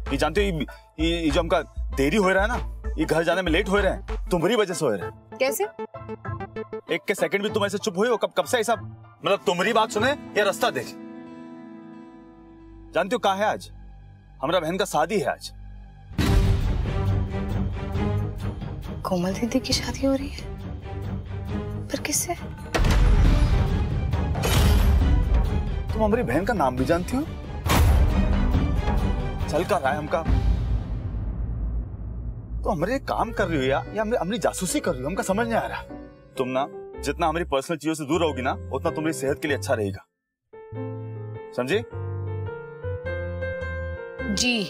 ये जानते हो ये जो हमका देरी हो रहा है ना, ये घर जाने में लेट हो रहे हैं, तुम्हारी वजह से हो रहा है। कैसे? एक के सेकंड भी तुम ऐसे चुप हुए हो? कब से ऐसा, मतलब तुम्हारी बात सुने या रास्ता देख? जानते हो कहाँ है आज? हमारा बहन का शादी है आज। कोमल दीदी की शादी हो रही है, पर किससे? तुम हमारी बहन का नाम भी जानती हो? चल का रहा है हमका? तो हमारे काम कर रही हो या हमारी जासूसी कर रही हो? हमका समझ नहीं आ रहा। तुम ना जितना हमारी पर्सनल चीजों से दूर रहोगी ना, उतना तुम्हारी सेहत के लिए अच्छा रहेगा, समझे? जी।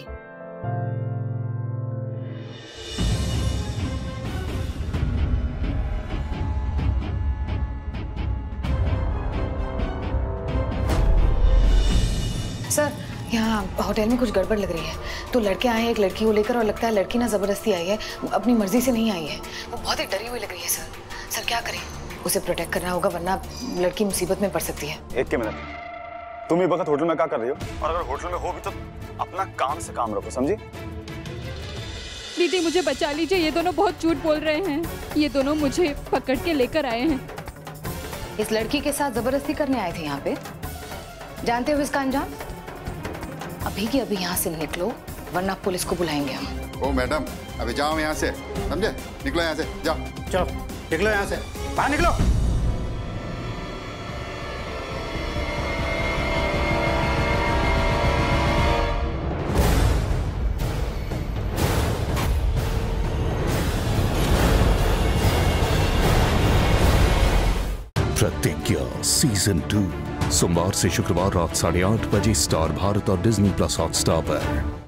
सर, यहाँ होटल में कुछ गड़बड़ लग रही है। तो लड़के आए हैं एक लड़की को लेकर, और लगता है लड़की ना जबरदस्ती आई है, अपनी मर्जी से नहीं आई है। वो बहुत ही डरी हुई लग रही है सर। सर क्या करें? उसे प्रोटेक्ट करना होगा, वरना लड़की मुसीबत में पड़ सकती है। एक के मिनट, तुम ये वक्त होटल में क्या कर रही हो? और अगर होटल में हो भी तो अपना काम से काम रखो, समझी? दीदी मुझे बचा लीजिए, ये दोनों बहुत झूठ बोल रहे हैं। ये दोनों मुझे पकड़ के लेकर आए हैं। इस लड़की के साथ जबरदस्ती करने आए थे यहाँ पे। जानते हो इसका अंजाम? अभी की अभी यहाँ से निकलो, वरना पुलिस को बुलाएंगे हम। ओ मैडम, अभी जाओ यहाँ से, समझे? निकलो यहाँ से, जाओ। चलो निकलो यहाँ से, बाहर निकलो। प्रतिज्ञा सीजन 2 सोमवार से शुक्रवार रात 8:30 बजे स्टार भारत और डिज्नी प्लस हॉटस्टार पर।